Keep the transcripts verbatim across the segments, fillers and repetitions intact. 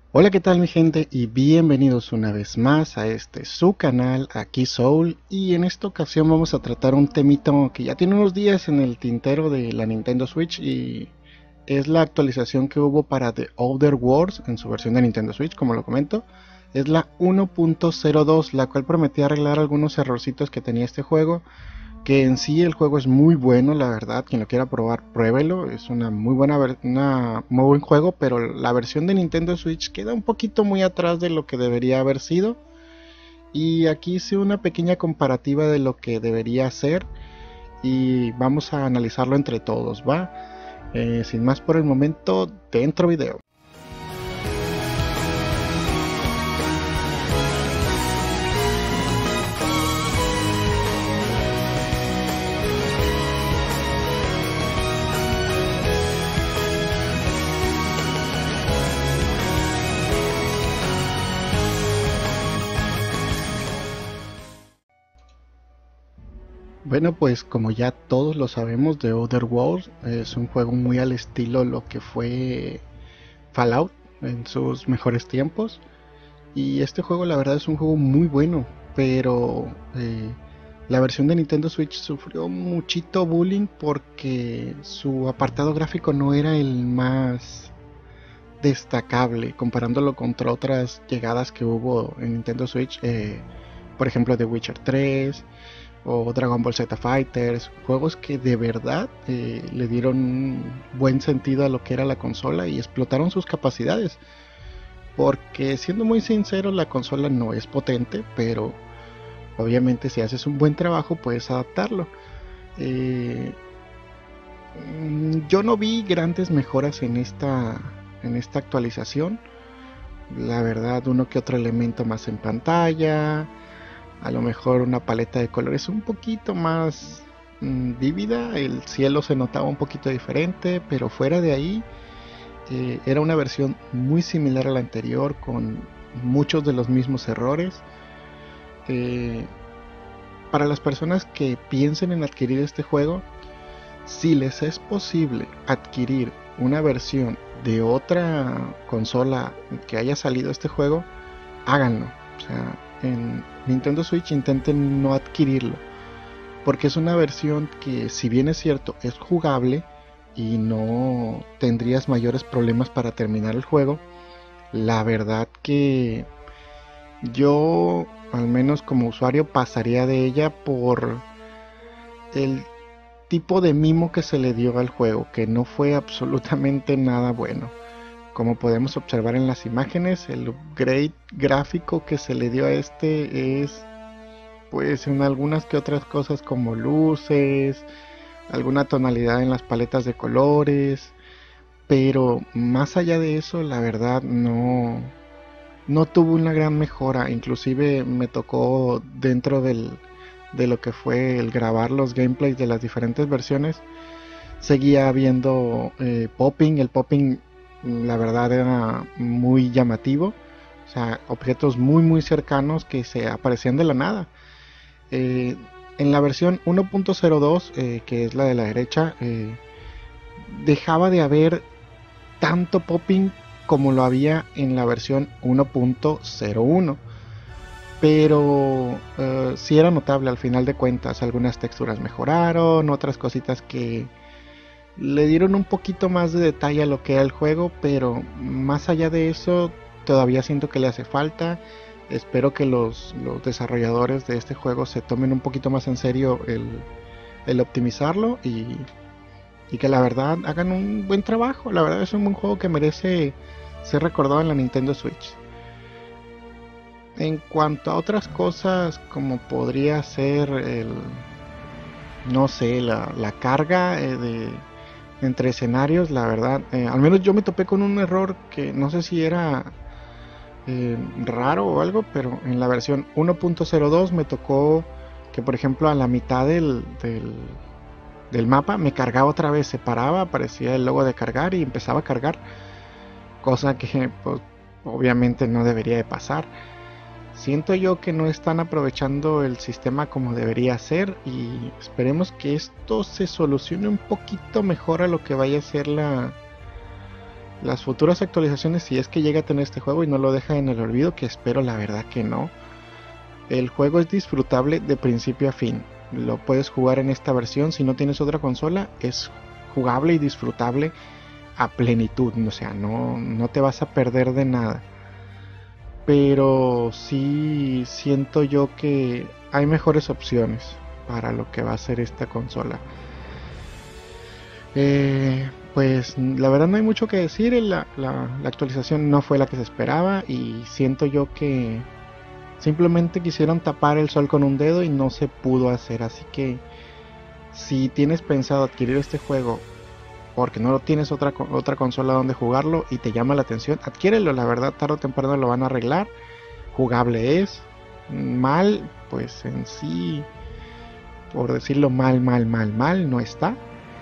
Hola, ¿qué tal mi gente? Y bienvenidos una vez más a este su canal, aquí Soul. Y en esta ocasión vamos a tratar un temito que ya tiene unos días en el tintero de la Nintendo Switch, y es la actualización que hubo para The Outer Worlds en su versión de Nintendo Switch, como lo comento. Es la uno punto cero dos, la cual prometía arreglar algunos errorcitos que tenía este juego, que en sí el juego es muy bueno, la verdad. Quien lo quiera probar, pruébelo. Es una muy buena ver una muy buen juego, pero la versión de Nintendo Switch queda un poquito muy atrás de lo que debería haber sido. Y aquí hice una pequeña comparativa de lo que debería ser y vamos a analizarlo entre todos, ¿va? Eh, sin más por el momento, dentro video. Bueno, pues como ya todos lo sabemos, The Outer Worlds es un juego muy al estilo lo que fue Fallout en sus mejores tiempos. Y este juego la verdad es un juego muy bueno, pero eh, la versión de Nintendo Switch sufrió muchito bullying porque su apartado gráfico no era el más destacable comparándolo contra otras llegadas que hubo en Nintendo Switch, eh, por ejemplo The Witcher tres o Dragon Ball Z Fighters, juegos que de verdad eh, le dieron un buen sentido a lo que era la consola y explotaron sus capacidades. Porque siendo muy sincero, la consola no es potente, pero obviamente si haces un buen trabajo puedes adaptarlo. Eh, mm, yo no vi grandes mejoras en esta, en esta actualización. La verdad, uno que otro elemento más en pantalla, a lo mejor una paleta de colores un poquito más mmm, vívida, el cielo se notaba un poquito diferente, pero fuera de ahí eh, era una versión muy similar a la anterior con muchos de los mismos errores. Eh, para las personas que piensen en adquirir este juego, si les es posible adquirir una versión de otra consola que haya salido este juego, háganlo. O sea, en Nintendo Switch intenten no adquirirlo, porque es una versión que, si bien es cierto, es jugable y no tendrías mayores problemas para terminar el juego, la verdad que yo, al menos como usuario, pasaría de ella por el tipo de mimo que se le dio al juego, que no fue absolutamente nada bueno. Como podemos observar en las imágenes, el upgrade gráfico que se le dio a este es, pues, en algunas que otras cosas como luces, alguna tonalidad en las paletas de colores, pero más allá de eso, la verdad no, no tuvo una gran mejora. Inclusive me tocó dentro del, de lo que fue el grabar los gameplays de las diferentes versiones, seguía habiendo eh, popping. El popping, la verdad, era muy llamativo. O sea, objetos muy muy cercanos que se aparecían de la nada. Eh, en la versión uno punto cero dos, eh, que es la de la derecha, eh, dejaba de haber tanto popping como lo había en la versión uno punto cero uno, pero uh, sí era notable al final de cuentas. Algunas texturas mejoraron, otras cositas que le dieron un poquito más de detalle a lo que era el juego, pero más allá de eso todavía siento que le hace falta. Espero que los, los desarrolladores de este juego se tomen un poquito más en serio el, el optimizarlo, y, y que la verdad hagan un buen trabajo. La verdad es un buen juego que merece ser recordado en la Nintendo Switch. En cuanto a otras cosas, como podría ser el, no sé, la, la carga eh, de entre escenarios, la verdad, eh, al menos yo me topé con un error que no sé si era eh, raro o algo, pero en la versión uno punto cero dos me tocó que, por ejemplo, a la mitad del, del, del mapa me cargaba otra vez, se paraba, aparecía el logo de cargar y empezaba a cargar, cosa que pues, obviamente no debería de pasar. Siento yo que no están aprovechando el sistema como debería ser, y esperemos que esto se solucione un poquito mejor a lo que vaya a ser la, las futuras actualizaciones, si es que llega a tener este juego y no lo deja en el olvido, que espero la verdad que no, el juego es disfrutable de principio a fin. Lo puedes jugar en esta versión, si no tienes otra consola, es jugable y disfrutable a plenitud, o sea, no, no te vas a perder de nada. Pero sí siento yo que hay mejores opciones para lo que va a ser esta consola. Eh, pues la verdad no hay mucho que decir, la, la, la actualización no fue la que se esperaba y siento yo que simplemente quisieron tapar el sol con un dedo y no se pudo hacer. Así que si tienes pensado adquirir este juego porque no tienes otra, otra consola donde jugarlo y te llama la atención, adquiérelo, la verdad tarde o temprano lo van a arreglar. Jugable es, mal, pues en sí, por decirlo mal, mal, mal, mal, no está.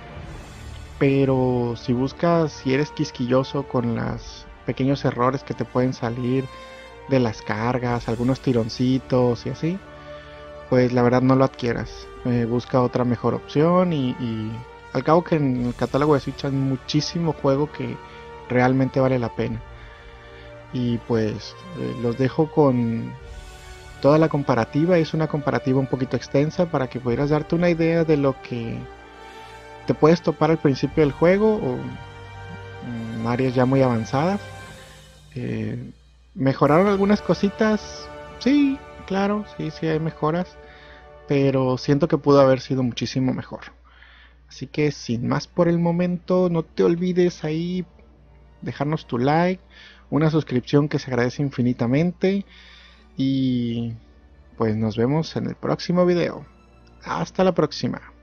Pero si buscas, si eres quisquilloso con los pequeños errores que te pueden salir de las cargas, algunos tironcitos y así, pues la verdad no lo adquieras. Eh, busca otra mejor opción y, y al cabo que en el catálogo de Switch hay muchísimo juego que realmente vale la pena. Y pues eh, los dejo con toda la comparativa. Es una comparativa un poquito extensa para que pudieras darte una idea de lo que te puedes topar al principio del juego o en áreas ya muy avanzadas. Eh, mejoraron algunas cositas, sí, claro, sí, sí hay mejoras, pero siento que pudo haber sido muchísimo mejor. Así que sin más por el momento, no te olvides ahí dejarnos tu like, una suscripción que se agradece infinitamente y pues nos vemos en el próximo video. Hasta la próxima.